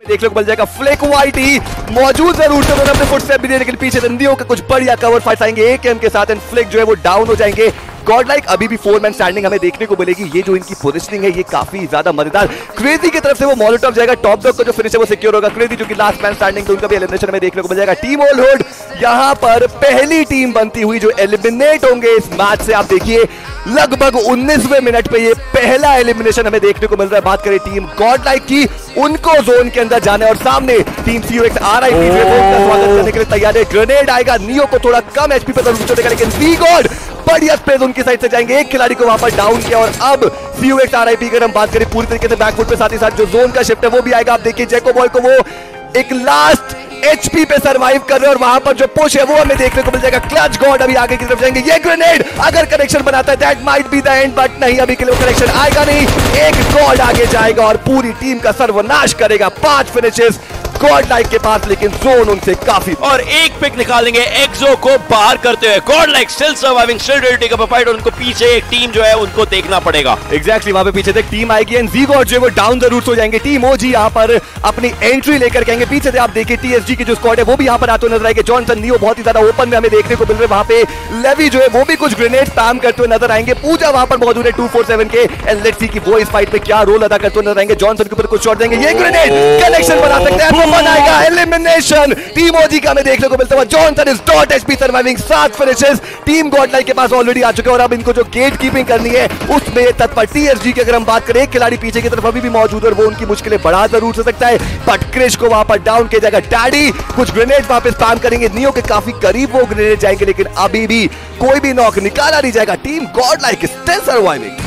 देखने को मिल जाएगा। फ्लिक वाइट ही मौजूद जरूर से अपने फुटस्टेप भी दे, लेकिन पीछे दंदियों के कुछ बढ़िया कवर फाइट आएंगे AKM के साथ एंड फ्लिक जो है वो डाउन हो जाएंगे। गॉडलाइक अभी भी 4 मैन स्टैंडिंग हमें देखने को मिलेगी। ये जो इनकी पोजीशनिंग है ये काफी ज्यादा मजेदार। क्रेजी की तरफ से वो मॉलोटॉव जाएगा, टॉप डॉग का जो फिनिश है वो सिक्योर होगा। क्रेजी जो कि लास्ट मैन स्टैंडिंग तो उनका भी एलिमिनेशन हमें देखने को मिल जाएगा। टीम ऑल हुड यहां पर पहली टीम बनती हुई जो एलिमिनेट होंगे इस मैच से। आप देखिए लगभग 19वें मिनट पे ये पहला एलिमिनेशन हमें देखने को मिल रहा है। बात करें टीम गॉडलाइक की, उनको जोन के अंदर जाना है और सामने टीम CUX RIP का स्वागत करने के लिए तैयार है। ग्रेनेड आएगा, नियो को थोड़ा कम HP पे जरूर चलेगा, लेकिन वी गॉड बढ़िया स्पेस उनकी साइड से जाएंगे। एक खिलाड़ी को वहां पर डाउन किया और अब CUX RIP की अगर हम बात करें पूरी तरीके से बैकफुट पे, साथ ही साथ जो जोन का शिफ्ट है वो भी आएगा। आप देखिए जैको बॉय को वो एक लास्ट HP पे सर्वाइव कर रहे हैं और वहां पर जो पुश है वो हमें देखने को मिल जाएगा। क्लच गॉड अभी आगे की तरफ जाएंगे। ये ग्रेनेड अगर कनेक्शन बनाता है that might be the end, but नहीं, अभी के लिए कनेक्शन आएगा नहीं। एक गॉड आगे जाएगा और पूरी टीम का सर्वनाश करेगा। 5 फिनिशेस गॉडलाइक के पास, लेकिन जोन उनसे काफी और एक पिक निकालेंगे एक्सो को बाहर करते हुए। Godlike still surviving, still ready to take up a fight और उनको पीछे एक टीम जो है उनको देखना पड़ेगा। एग्जैक्टली वहां पे पीछे से टीम आएगी एंड ज़ीगॉड जो है वो डाउन जरूर हो जाएंगे। टीम ओजी यहां पर अपनी एंट्री लेकर कहेंगे। पीछे से आप देखिए TSG की जो स्क्वाड है वो भी यहां पर आते हुए नजर आएंगे। जॉनसन नियो बहुत ही ज्यादा ओपन में हमें देखने को मिल रहे हैं। वहां पे लेवी जो है वो भी कुछ ग्रेनेड स्पैम करते हुए नजर आएंगे। पूजा वहां पर मौजूद है 247 के एंड लेट्स सी कि वो इस फाइट में क्या रोल अदा करते हुए नजर आएंगे। जॉनसन के ऊपर कुछ शॉट देंगे, ये ग्रेनेड कनेक्शन बना सकते हैं, वो बनाएगा एलिमिनेशन। टीम ओजी का हमें देखने को मिलता है। Johnson is dot HP surviving, 7 finishes team Godlike के पास ऑलरेडी आ चुके हैं और अब इनको जो गेट कीपिंग करनी है उसमें तत्पर। TSG की अगर हम बात करें, एक खिलाड़ी पीछे की तरफ अभी भी मौजूद है और वो उनकी मुश्किलें बढ़ा जरूर से सकता है, बट क्रिश को वहां पर डाउन किया जाएगा। डैडी कुछ ग्रेनेड वहां पे स्पैम करेंगे, नियो के काफी करीब वो ग्रेनेड जाएंगे, लेकिन अभी भी कोई भी नॉक निकाला नहीं जाएगा। Team Godlike is still surviving.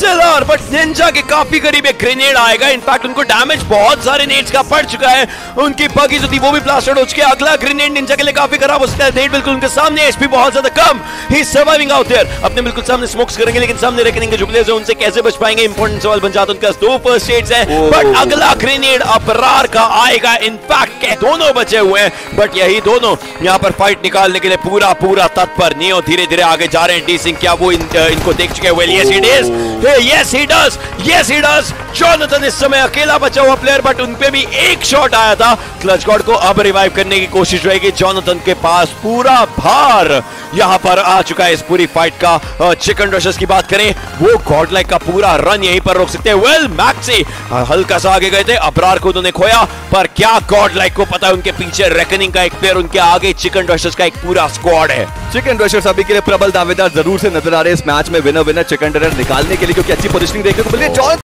But Ninja के काफी करीब एक ग्रेनेड आएगा। इनफैक्ट उनको डैमेज बहुत सारे नेट्स का पड़ चुका है। उनकी बगी जो थी वो भी ब्लास्टेड हो चुकी है। अगला ग्रेनेड निंजा के लिए काफी खराब हो सकता है। नेट बिल्कुल उनके सामने, HP बहुत ज्यादा कम। He is surviving out there. अपने बिल्कुल सामने स्मोक्स करेंगे, लेकिन सामने रेकनिंग के जो प्लेयर्स हैं उनसे कैसे बच पाएंगे, इंपॉर्टेंट सवाल बन जाता है। उनके 2 फर्स्ट एड्स हैं, बट अगला ग्रेनेड अबरार का आएगा। इनफैक्ट दोनों बचे हुए हैं, बट यही दोनों यहां पर फाइट निकालने के लिए पूरा तत्पर। नियो धीरे धीरे आगे जा रहे हैं। डी सिंह क्या वो इनको देख चुके हैं? Well yes it is, yes he does। Jonathan इस समय अकेला बचा हुआ प्लेयर, बट उनपे भी एक शॉट आया था। क्लच गॉड को अब रिवाइव करने की कोशिश रहेगी। जॉनथन के पास पूरा भार यहां पर आ चुका है इस पूरी फाइट का। चिकन रशर्स की बात करें, वो गॉडलाइक का पूरा रन यहीं पर रोक सकते हैं। वेल मैक्सी हल्का सा आगे गए थे, अबरार को उन्होंने खोया, पर क्या गॉडलाइक को पता है उनके पीछे रेकनिंग का एक प्लेयर, उनके आगे चिकन रशर्स का एक पूरा स्क्वाड है। चिकन रशर्स अभी के लिए प्रबल दावेदार जरूर से नजर आ रहे हैं इस मैच में विनर चिकन डिनर निकालने के लिए, क्योंकि अच्छी पोजीशनिंग देखने को मिल रही है।